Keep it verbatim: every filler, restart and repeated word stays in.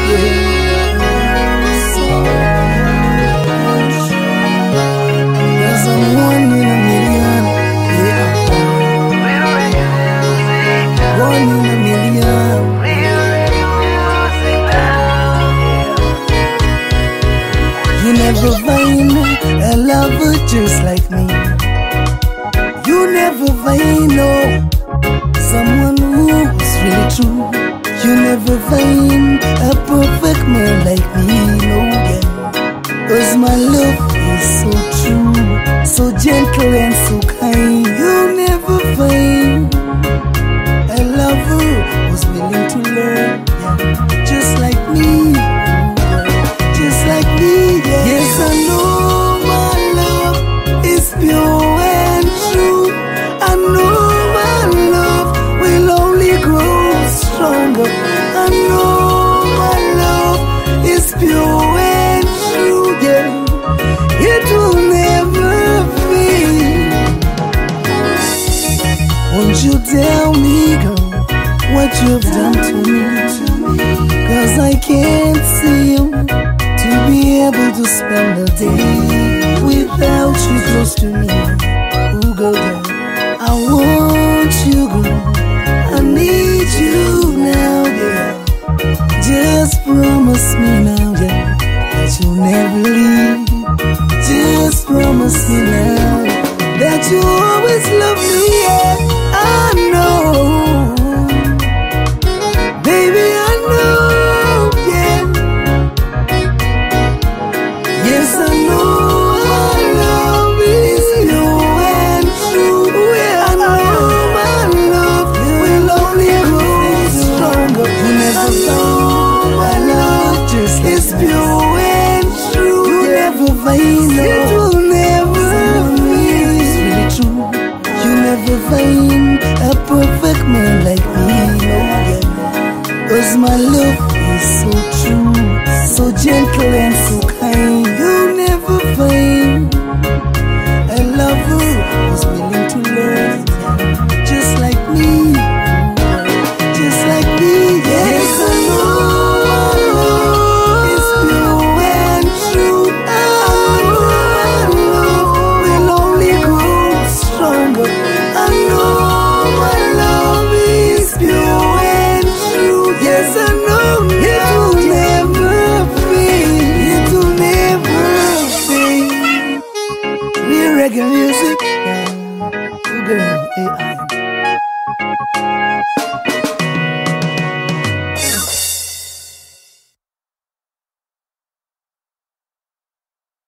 There's a one in a million, yeah. One in a million. You never find a lover just like me. You never find no someone who's really true. You never find a perfect man like me, no girl. Cause my love is so true, so gentle and so kind. You never find a lover who's willing to learn, yeah. Just like me, just like me, yeah. Yes, I know my love is pure and true. I know my love will only grow stronger. I know my love is pure and true, yeah. It will never fade. Won't you tell me, girl, what you've done to me? Cause I can't seem to be able to spend a day without you close to me. Ooh, girl, girl, I want you, girl. I need you now, yeah. Just promise me now, yeah, that you'll never leave. Just promise me now that you always love me, yeah. I know, baby, I know, yeah. Yes, I know my love is pure and true. Yeah, I know my love will only grow stronger. You never find my love just is pure and true. You never find it will never be. It's really true. You never find a perfect man like me, no girl. Cause my love is so true, so gentle and so kind. You never find a lover who's willing to learn, just like me, just like me, yeah. Yes, I know my love is pure and true. I know my love will only grow stronger. I know my love is pure and true. Yes, I know it will never fade. It will never fade. Real reggae music, yeah. Girl, A I.